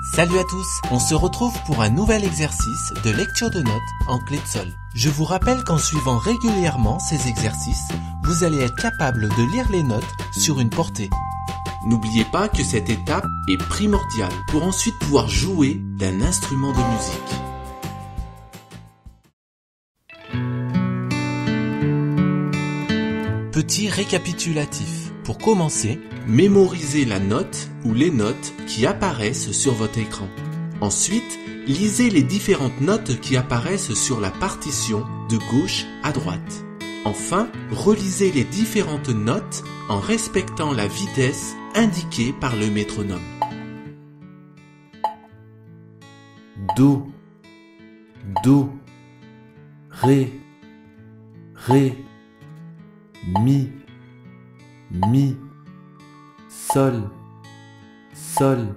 Salut à tous, on se retrouve pour un nouvel exercice de lecture de notes en clé de sol. Je vous rappelle qu'en suivant régulièrement ces exercices, vous allez être capable de lire les notes sur une portée. N'oubliez pas que cette étape est primordiale pour ensuite pouvoir jouer d'un instrument de musique. Petit récapitulatif. Pour commencer, mémorisez la note ou les notes qui apparaissent sur votre écran. Ensuite, lisez les différentes notes qui apparaissent sur la partition de gauche à droite. Enfin, relisez les différentes notes en respectant la vitesse indiquée par le métronome. Do, do, ré, ré, mi, mi, sol, sol.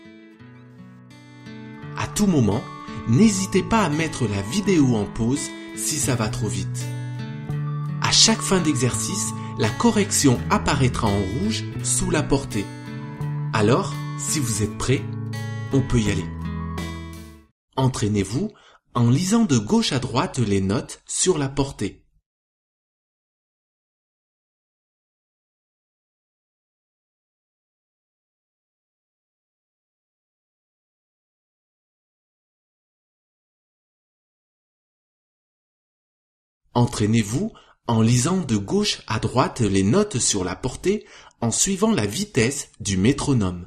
À tout moment, n'hésitez pas à mettre la vidéo en pause si ça va trop vite. À chaque fin d'exercice, la correction apparaîtra en rouge sous la portée. Alors, si vous êtes prêts, on peut y aller. Entraînez-vous en lisant de gauche à droite les notes sur la portée. Entraînez-vous en lisant de gauche à droite les notes sur la portée en suivant la vitesse du métronome.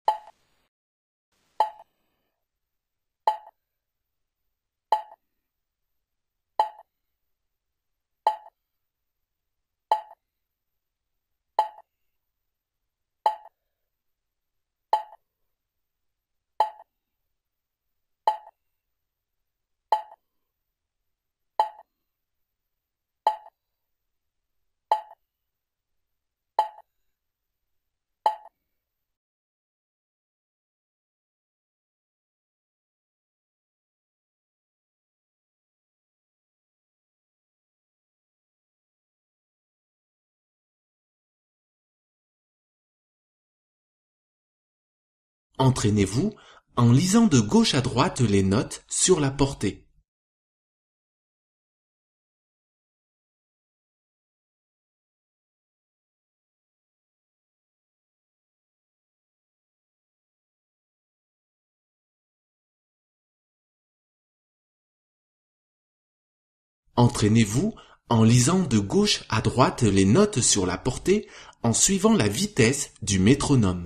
Entraînez-vous en lisant de gauche à droite les notes sur la portée. Entraînez-vous en lisant de gauche à droite les notes sur la portée en suivant la vitesse du métronome.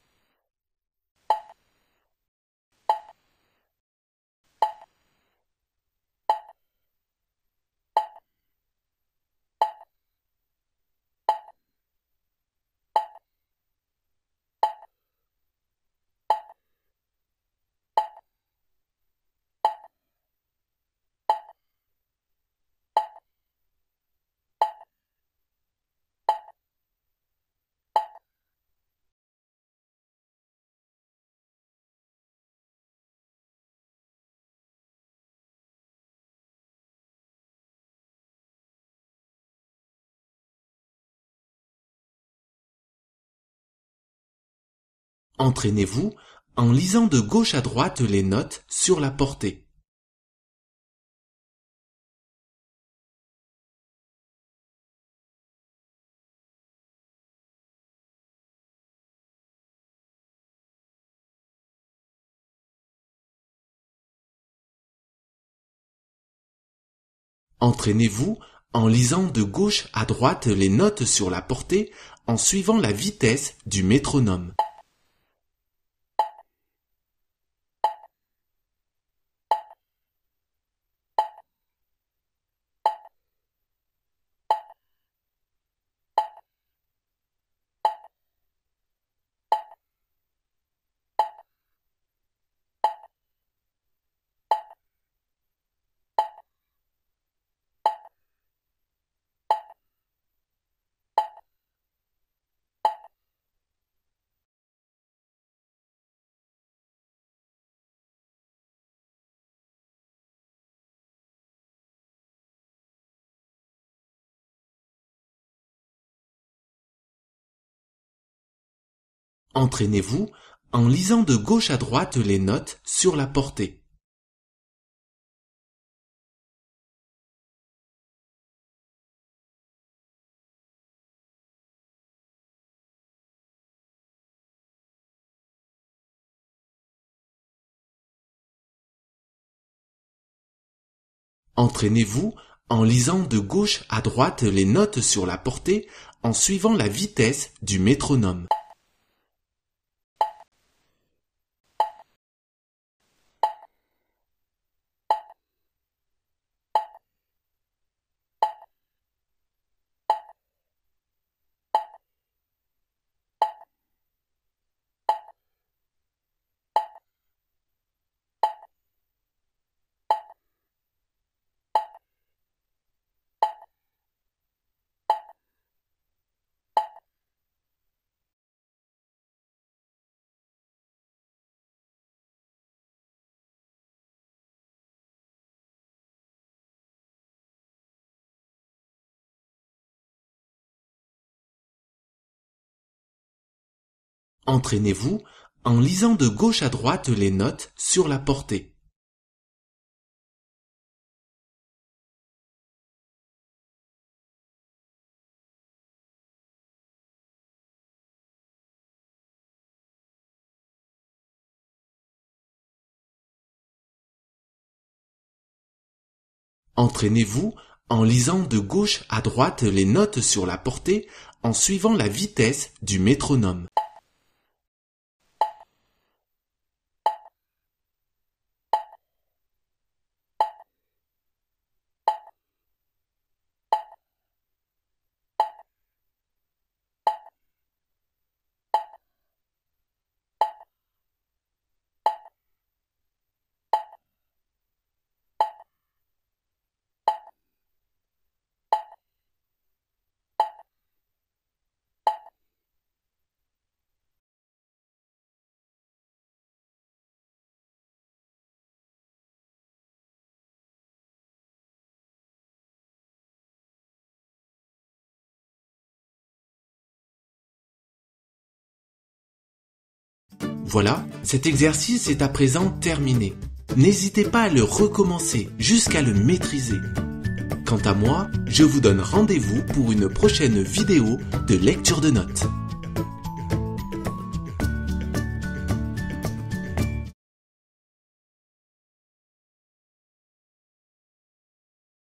Entraînez-vous en lisant de gauche à droite les notes sur la portée. Entraînez-vous en lisant de gauche à droite les notes sur la portée en suivant la vitesse du métronome. Entraînez-vous en lisant de gauche à droite les notes sur la portée. Entraînez-vous en lisant de gauche à droite les notes sur la portée en suivant la vitesse du métronome. Entraînez-vous en lisant de gauche à droite les notes sur la portée. Entraînez-vous en lisant de gauche à droite les notes sur la portée en suivant la vitesse du métronome. Voilà, cet exercice est à présent terminé. N'hésitez pas à le recommencer jusqu'à le maîtriser. Quant à moi, je vous donne rendez-vous pour une prochaine vidéo de lecture de notes.